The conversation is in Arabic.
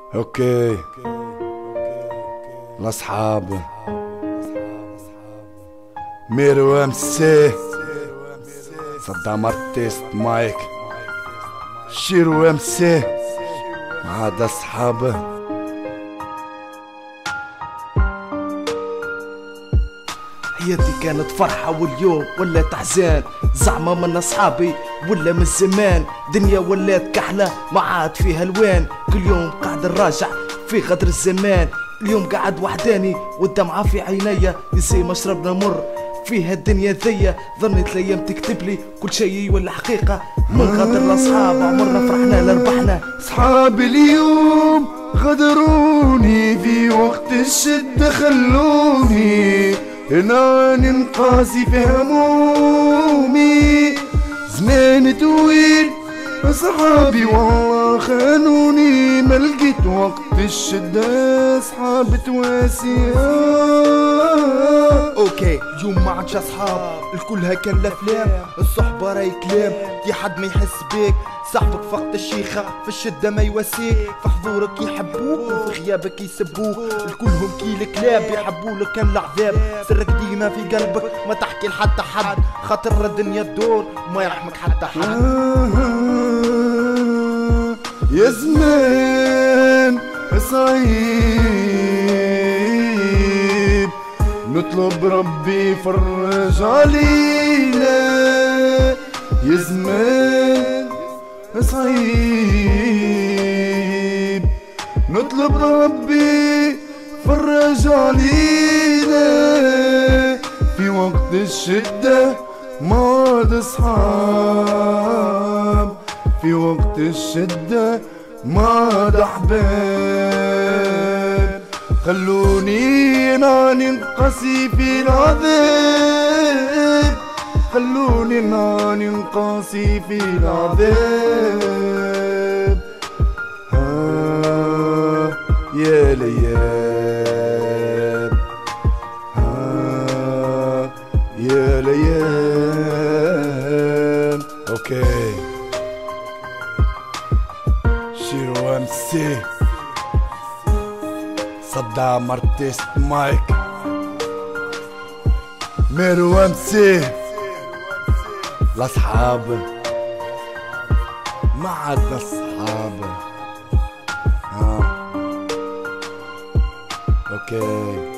اوكي الاصحاب ميرو ام سي صدام ارتيست مايك شيرو ام سي عاد اصحابه. حياتي كانت فرحة واليوم ولا تحزان، زعما من اصحابي ولا من زمان. دنيا ولات كحلة ما عاد فيها الوان، كل يوم قاعد نراجع في غدر الزمان. اليوم قاعد وحداني والدمعة في عينيا، نسي مشربنا مر فيها الدنيا ذيا. ظنيت الايام تكتب لي كل شيء ولا حقيقة، من غدر الاصحاب عمرنا فرحنا لربحنا. صحابي اليوم غدروني في وقت الشدة، خلوني هنا ننقاسي في همومي. زمان طويل صحابي والله خانوني، ما لقيت وقت الشدة صحاب تواسي. اوكي يوم ما عادش اصحاب، الكل هكا الافلام، الصحبة راي كلام، في حد ما يحس بيك، صاحبك فقط الشيخة في الشدة ما يواسيك، في حضورك يحبوك وفي غيابك يسبوك، الكلهم كي الكلاب يحبولك كان العذاب، سرك ديما في قلبك ما تحكي لحتى حد، خاطر الدنيا تدور وما يرحمك حتى حد. يا زمان صعيب نطلب ربي فرج علينا، يا زمان صعيب نطلب ربي فرج علينا. في وقت الشدة ما عاد اصحاب، في وقت الشدة ما عاد احباب. خلوني ننقسي في العذاب، خلوني ننقاسي في العذاب. يا ليال يا ليال. اوكي شيرو ام سي صدام ارتيست مايك ميرو ام سي. الاصحاب ما عادنا اصحاب. اوكي